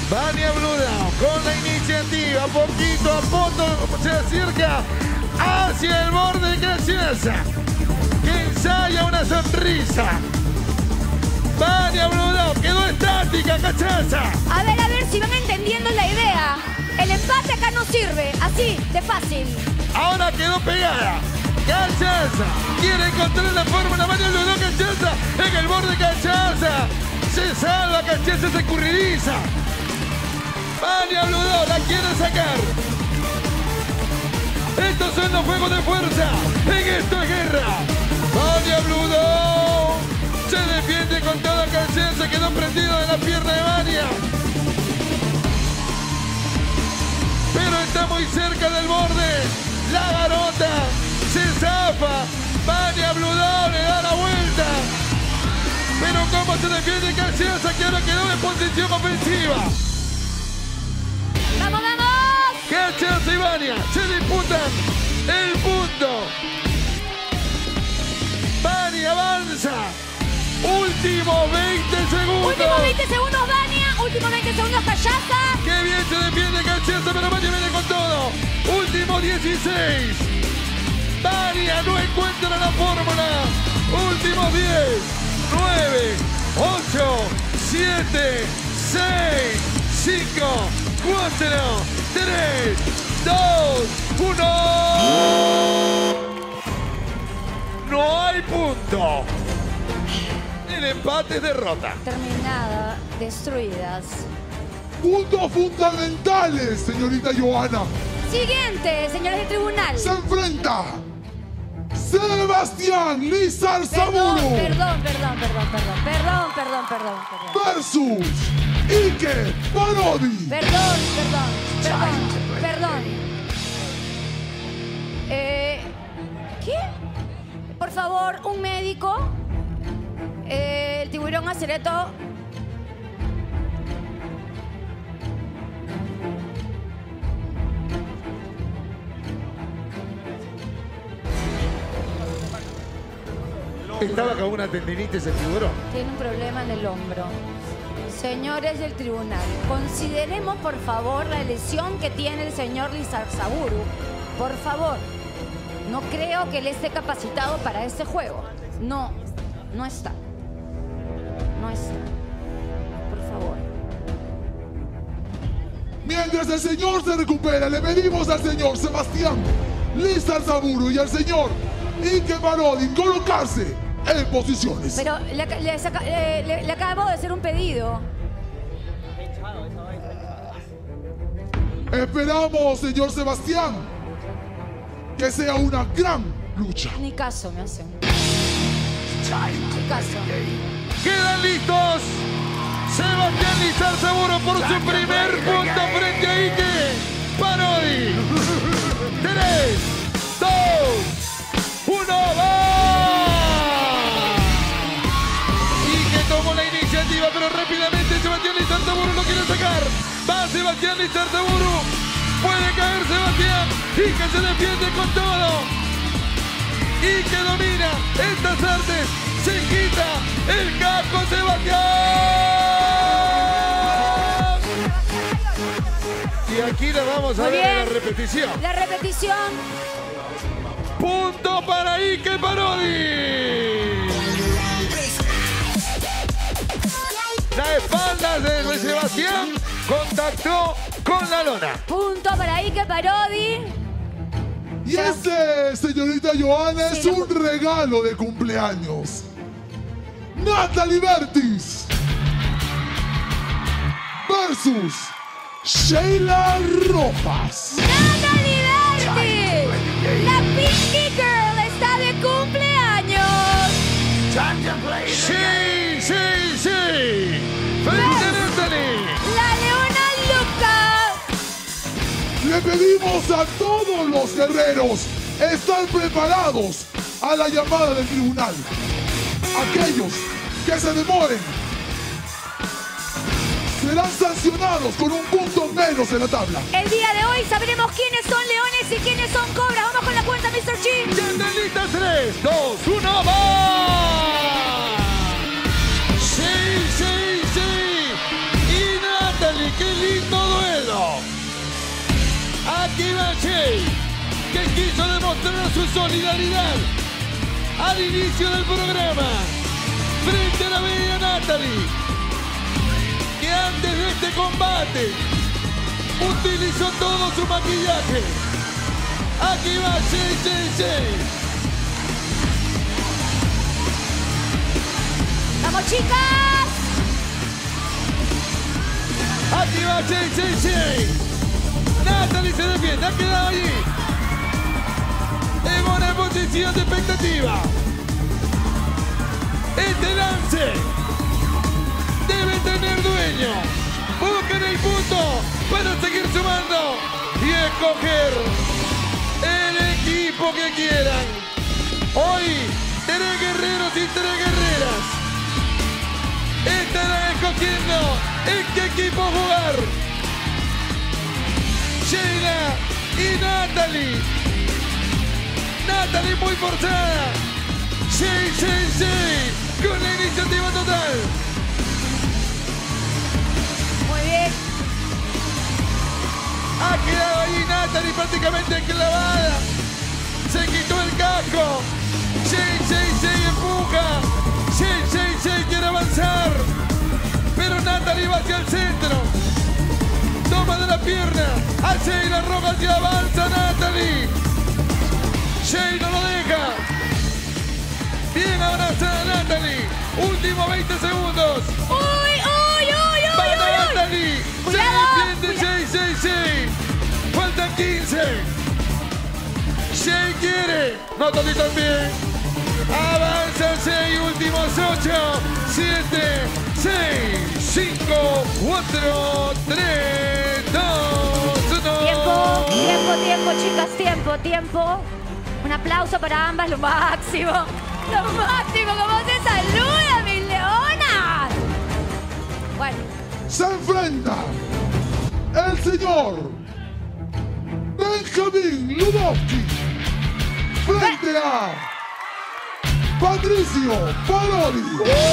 Vania Blue Dawn con la iniciativa, poquito a poco se acerca hacia el borde de Cachaza, que ensaya una sonrisa. Vania Blue Dawn quedó estática, Cachaza. A ver si van entendiendo la idea. El empate acá no sirve, así, de fácil. Ahora quedó pegada. Cachaza quiere encontrar la fórmula. Vania Blue Dawn, Cachaza en el borde de Cachaza. Se salva, Cachaza se curridiza. Vania Blue Dawn la quiere sacar. Estos son los juegos de fuerza. En esto es guerra. Vania Blue Dawn se defiende con toda Cachaza. Quedó prendido de la pierna de Vania. Pero está muy cerca del borde. La garota se zafa. Vania Blue Dawn le da la vuelta. Pero cómo se defiende Cachaza, que ahora quedó en posición ofensiva. ¡Vamos, vamos! Cachaza y Vania se disputan el punto. Vania avanza. Últimos 20 segundos. Últimos 20 segundos, Vania. Últimos 20 segundos, Cachaza. Qué bien se defiende Cachaza, pero Vania viene con todo. Últimos 16. Vania no encuentra la fórmula. Últimos 10, 9, 8, 7, 6, 5, 4, 3, 2, 1. No hay punto. El empate es derrota. Terminada, destruidas. Puntos fundamentales, señorita Johanna. Siguiente, señores del tribunal. Se enfrenta Sebastián Lizarzaburu Perdón. versus Ike Parodi. Perdón. ¿Qué? Por favor, un médico. El tiburón Acereto. Estaba con una tendinitis el tiburón. Tiene un problema en el hombro. Señores del tribunal, consideremos por favor la lesión que tiene el señor Lizarzaburu. Por favor, no creo que él esté capacitado para este juego. No está. Por favor. Mientras el señor se recupera, le pedimos al señor Sebastián Lizarzaburu y al señor Ike Parodi colocarse en posiciones. Pero le acabo de hacer un pedido. Esperamos, señor Sebastián, que sea una gran lucha. Ni caso me hacen. Ni caso. Quedan listos. Sebastián Lizarzaburu por su primer punto frente a Ike Parodi. 3, 2, 1, ¡va! Ike tomó la iniciativa, pero rápidamente Sebastián Lizarzaburu lo quiere sacar. Va Sebastián Lizarzaburu. Puede caer Sebastián. Ike se defiende con todo. Ike domina estas artes. Se quita el casco Sebastián. Y aquí la vamos a Muy ver en la bien. repetición. La repetición. Punto para Ike Parodi. La espalda de Sebastián contactó con la lona. Punto para Ike Parodi. Y este, señorita Johanna, es Sí, un regalo de cumpleaños. Natalie Bertis versus Sheila Rojas. ¡Natalie Bertis! ¡La Pinky Girl está de cumpleaños! Sí, sí, sí. ¡Feliz Natalie! ¡La Leona Luca! Le pedimos a todos los guerreros estar preparados a la llamada del tribunal. Aquellos que se demoren serán sancionados con un punto menos en la tabla. El día de hoy sabremos quiénes son leones y quiénes son cobras. Vamos con la cuenta, Mr. G. Ya están listas. 3, 2, 1, ¡va! Sí, sí, sí. Y Natalie, qué Aquí va Jay, que quiso demostrar su solidaridad al inicio del programa frente a la bella Natalie, que antes de este combate utilizó todo su maquillaje. Aquí va Jay. ¡Vamos, chicas! Aquí va Jay. Natalie se defiende, ha quedado allí en una posición de expectativa. Este lance debe tener dueño. Busquen el punto para seguir sumando y escoger el equipo que quieran. Hoy, 3 guerreros y 3 guerreras estarán escogiendo en qué equipo jugar. Shayna y Natalie. Natalie muy forzada. Jay, con la iniciativa total. Muy bien. Ha quedado ahí Natalie prácticamente clavada. Se quitó el casco. Jay empuja. Jay quiere avanzar. Pero Natalie va hacia el centro. Toma de la pierna. A Jay la roja y avanza Natalie. Jay no lo deja. Bien abrazada Natalie. Último 20 segundos. ¡Uy! Para Natalie. Cuidado, Se defiende Jay. Faltan 15. Jay quiere. Natalie también. Avanza Jay. Últimos 8, 7, 6, 5, 4, 3, 2, 1. Tiempo, chicas, tiempo. Un aplauso para ambas, lo máximo. ¿Cómo se saluda, mis leonas? Bueno. Se enfrenta el señor Benjamín Lubowski frente a Patricio Parodi.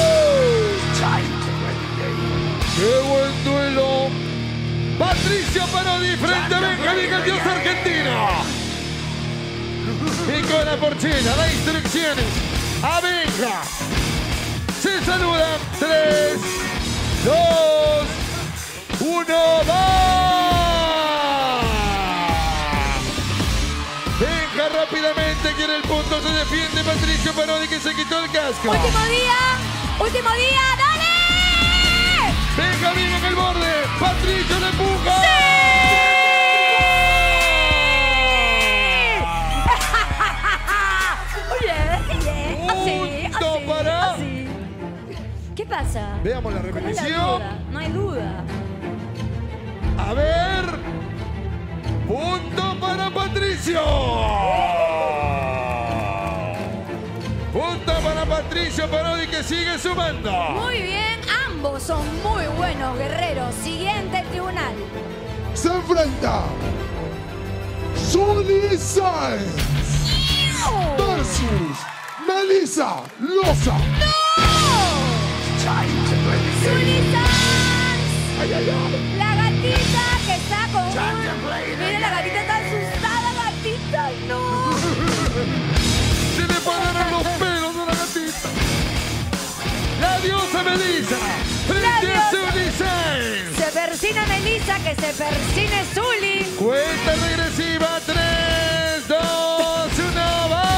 ¡Qué buen duelo! Patricio Parodi frente a Benjamín, el dios argentino. Y con la porchela, da instrucciones a Benja. Se saludan. 3, 2, 1, ¡va! Benja rápidamente quiere el punto, se defiende Patricio Parodi, que se quitó el casco. Último día, ¡dale! Benjamín en el borde, Patricio le empuja. Así. ¿Qué pasa? Veamos la ¿Cuál es repetición. duda? No hay duda. A ver. Punto para Patricio. Punto para Patricio Parodi, que sigue sumando. Muy bien, ambos son muy buenos guerreros. Siguiente tribunal. Se enfrenta Zully Sáenz versus Melissa Loza. Zully Sáenz. La gatita que está con Mira, la gatita está asustada, gatita. No. Se le pararon los pelos de la gatita. La diosa Melissa frente a Zully Sáenz. Se persina Melissa, que se persine Zully. Cuenta regresiva. 3, 2, 1, ¡va!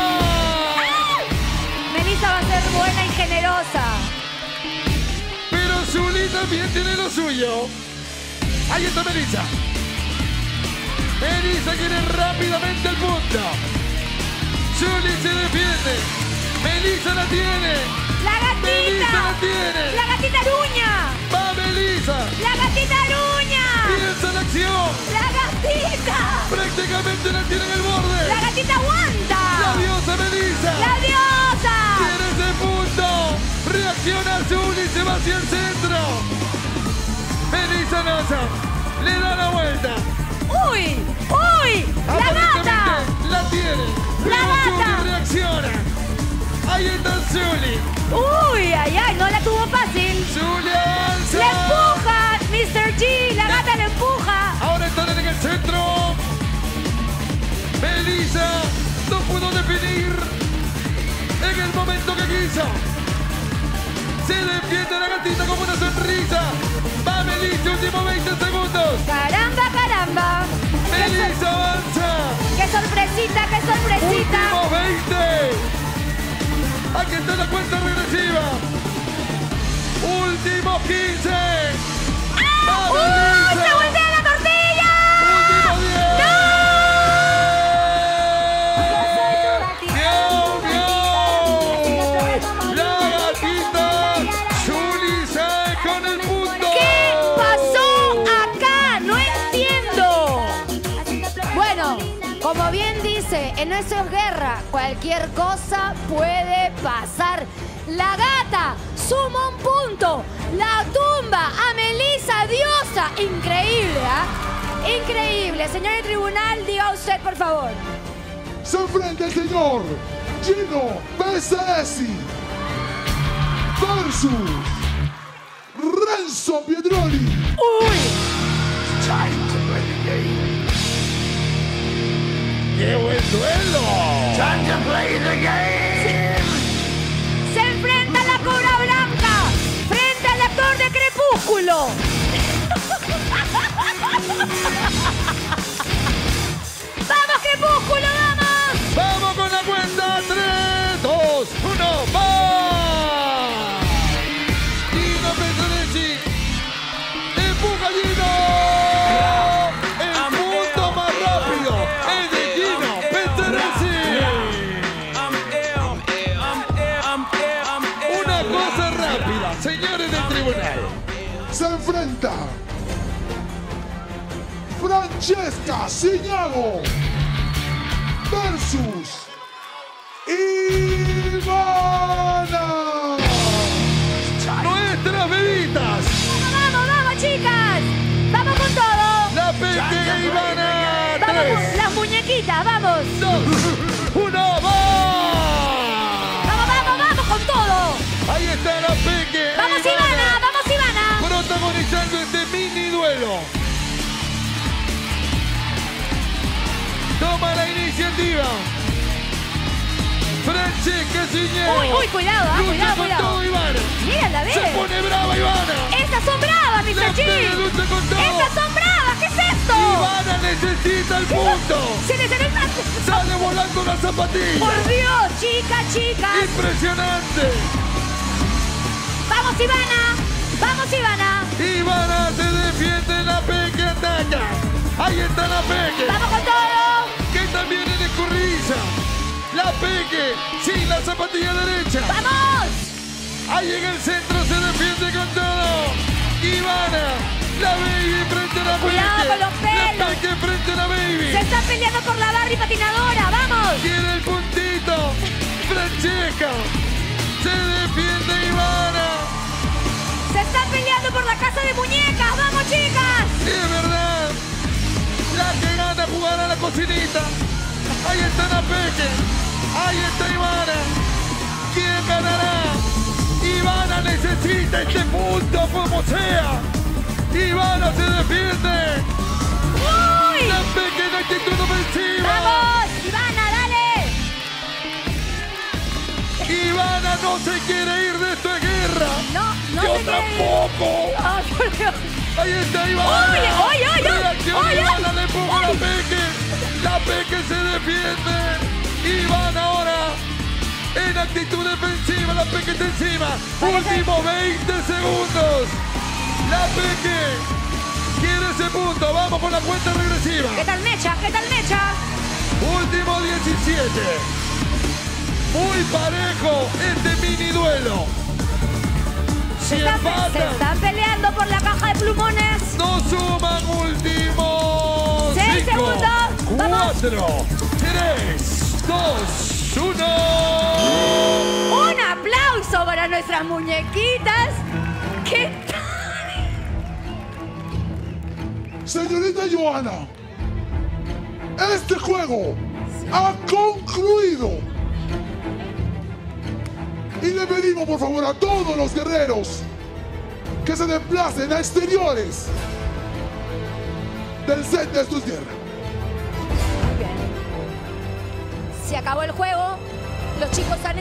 Melissa va a ser buena y generosa. Pero Zully también tiene lo suyo. Ahí está Melissa. Melissa quiere rápidamente el punto. Zully se defiende. Melissa la tiene. ¡La gatita! Melissa la tiene. ¡La gatita aruña! Va Melissa. ¡La gatita aruña! Piensa la acción. ¡La gatita! Prácticamente la tiene en el borde. ¡La gatita aguanta! La diosa Melissa. ¡La diosa! Tiene ese punto. Reacciona Zully, se va hacia el centro. Melissa Loza le da la vuelta. ¡Uy! ¡La gata! Aparentemente la tiene. ¡La Pero gata! Zully reacciona. Ahí está Zully. ¡Uy! ¡Ay! No la tuvo fácil. Zully avanza. ¡Le empuja! ¡Mr. G! ¡La gata le empuja! Ahora están en el centro. piso. Se defiende la gatita como una sonrisa. Va Melissa, últimos 20 segundos. Caramba, caramba. Melissa avanza. ¡Qué sorpresita, qué sorpresita! Últimos 20. Aquí está la cuenta regresiva. Últimos 15. ¡Va Melissa! ¡Se voltea la tortilla! Últimos 10. ¡No! La gatita Juli Sáez con el punto. ¿Qué pasó acá? No entiendo. Bueno, como bien dice, en eso es guerra. Cualquier cosa puede pasar. La gata suma un punto. La tumba a Melissa Diosa. Increíble, ¿ah? Increíble. Señor del tribunal, diga usted, por favor. Se enfrenta el señor Gino Pesaresi versus Renzo Piedroli. ¡Uy! ¡Qué buen duelo! Se enfrenta la Cobra Blanca frente al actor de Crepúsculo. ¡Vamos, Crepúsculo, vamos! ¡Vamos con la cuenta! 3, 2, 1, ¡va! Gino Pesaresi. ¡Empuja Gino! El punto más rápido es de Gino Pesaresi. Una cosa rápida, señores del tribunal. Se enfrenta Francesca Ciñago versus Ivana. Nuestras bebitas. ¡Vamos, vamos, chicas! ¡Vamos con todo! La Peque e Ivana. ¡Vamos, 3, las muñequitas, vamos! 2, 1, ¡va! ¡Vamos, vamos, vamos con todo! Ahí está la Peque. ¡Vamos, Ivana! ¡Vamos, Ivana! Protagonizando este mini duelo. Toma la iniciativa. Francesca Ciñago. Uy, uy, cuidado, Lucha cuidado, con cuidado. todo Ivana. ¡Mírala, Se ve! pone brava Ivana. ¡Estas son bravas, La Mr. Peque G! lucha con todo. ¡Estas son bravas! ¿Qué es esto? Ivana necesita el punto. ¡Se necesita! Sale volando la zapatilla. ¡Por Dios, chicas, chicas! Impresionante. ¡Vamos, Ivana! ¡Vamos, Ivana! Ivana se defiende, la Peque ataca. Ahí está la Peque. ¡Vamos con todo! Que también es de corrisa. La Peque sin la zapatilla derecha. ¡Vamos! Ahí en el centro se defiende con todo. Ivana, la Baby frente a la Peque. Cuidado con los pelos. La Peque frente a la Baby. ¡Se están peleando por la Barbie patinadora! ¡Vamos! Quiere el puntito. Francesca. Se defiende Ivana. ¡Se están peleando por la casa de muñecas! ¡Vamos, chicas! Sí, es verdad. La que gana jugará a la cocinita. Ahí está la Peque. Ahí está Ivana. ¿Quién ganará? Ivana necesita este punto como sea. Ivana se defiende. ¡Uy! La Peque en actitud ofensiva. ¡Vamos! ¡Ivana, dale! Ivana no se quiere ir de esta guerra. No, no Yo se quiere ir. tampoco. ¡Ay, por Dios! Ahí está Ivana. ¡Oye, oye, oye! Reacciona ¡Oye! Ivana, le empuja a la ¡Oye! Peque. La Peque se defiende. Ivana ahora en actitud defensiva. La Peque está encima. Últimos 20 segundos. La Peque quiere ese punto. Vamos con la cuenta regresiva. ¿Qué tal, Mecha? ¿Qué tal, Mecha? Último 17. Muy parejo este mini duelo. Si Se empatan, están peleando por la caja de plumones. no suman últimos 6 5, segundos. Vamos. 4, 3, 2, 1. Un aplauso para nuestras muñequitas. ¿Qué tal? Señorita Joana, este juego ha concluido. Y le pedimos por favor a todos los guerreros que se desplacen a exteriores del set de Esto es Guerra. Muy bien. Se acabó el juego. Los chicos han